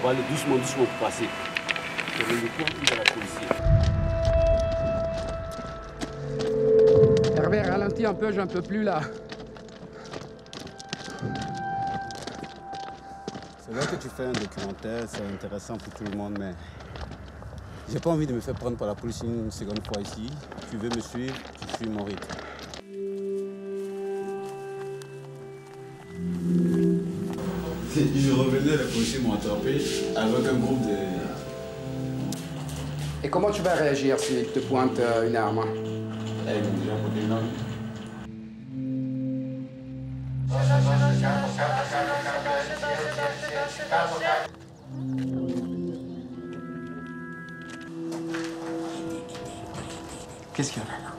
On va aller doucement, doucement pour passer. C'est le point où il y a la policier. Hervé, ralentis un peu, j'en peux plus là. C'est vrai que tu fais un documentaire, c'est intéressant pour tout le monde, mais j'ai pas envie de me faire prendre par la police une seconde fois ici. Tu veux me suivre, tu suis mon rythme. Je revenais, les policiers m'ont attrapé avec un groupe de... Et comment tu vas réagir s'il te pointe une arme? Eh, ils m'ont déjà pointé une arme. Qu'est-ce qu'il y a?